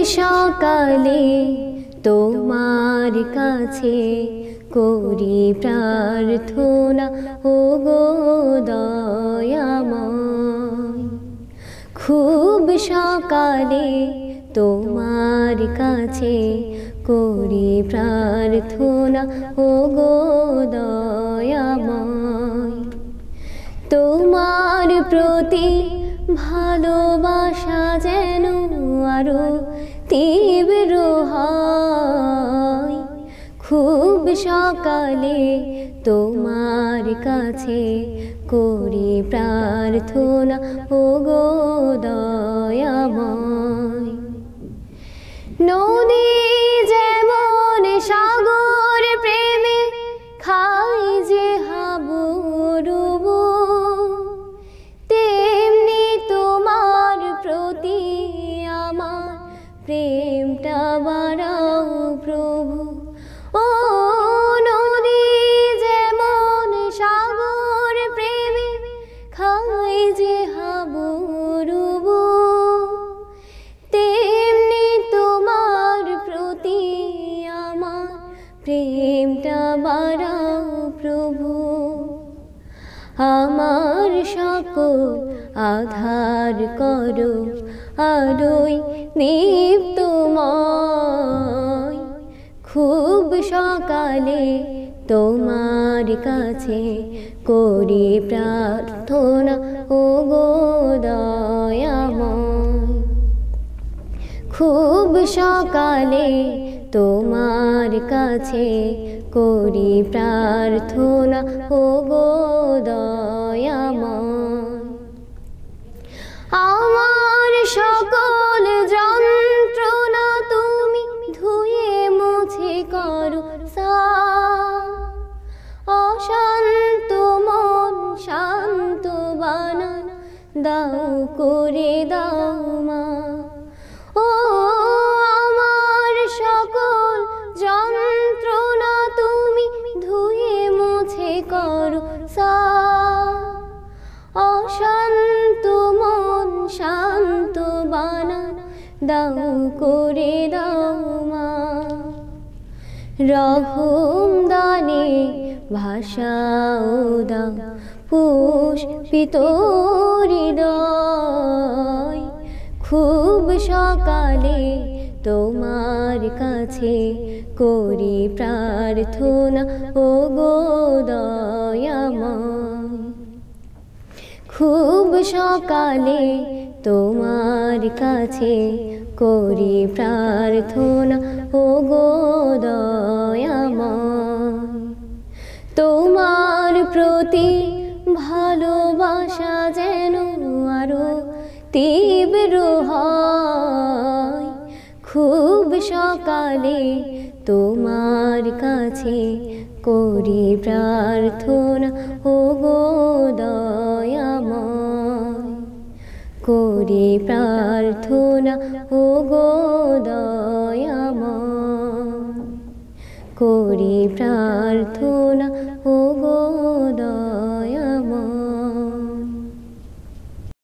সকালে তোমার কাছে করি প্রার্থনা ওগো দয়াময়। খুব সকালে তোমার কাছে করি প্রার্থনা ওগো দয়াময়। তোমার প্রতি ভালোবাসা যেন আরো তীব্র হয়। খুব সকালে তোমার কাছে করি প্রার্থনা ওগো দয়াময়। নদী যেমন সাগর প্রেমে খাই যে হাবুডুবু, তেমনি তোমার প্রতি আমার প্রেমটা বাড়াও প্রভু। ও নদী যেমন সাগর প্রেমে খাই যে হাবুডুবু, তেমনি তোমার প্রতি আমার প্রেমটা বাড়াও প্রভু। আমার সকল আধার করো আলোয় দীপ্তময়। খুব সকালে তোমার কাছে করি প্রার্থনা ওগো দয়াময়। খুব সকালে তোমার কাছে করি প্রার্থনা ওগো দয়াময়। আমার সকল যন্ত্রণা তুমি ধুয়ে মুছে করো সাফ। অশান্ত মন শান্ত বানান দাও করে দাও মা। ও আমার সকল যন্ত্রণা তুমি ধুয়ে মুছে করো সাফ। অশান্ত মন শান্ত বানান দাও করে দাও মা। রহম দানে ভাষাও দাও পুষ্পিত হৃদয়। খুব সকালে তোমার কাছে করি প্রার্থনা ওগো দয়াময়। খুব সকালে তোমার কাছে করি প্রার্থনা ওগো দয়াময়। তোমার প্রতি ভালোবাসা যেন আরো তীব্র হয়। খুব সকালে তোমার কাছে করি প্রার্থনা ওগো দয়াময়। করি প্রার্থনা ওগো দয়াময়। করি প্রার্থনা